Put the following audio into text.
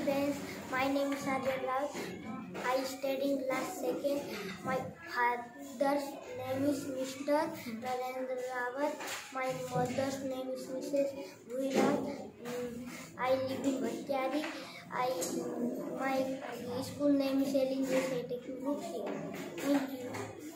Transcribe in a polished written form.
friends, my name is Aryan Lal. I study in class 2nd. My father's name is Mr. Narendra Rawat. My mother's name is Mrs. Bhuiraj. I live in Bhatyari. My school name is Ellen J. Technical. Thank you.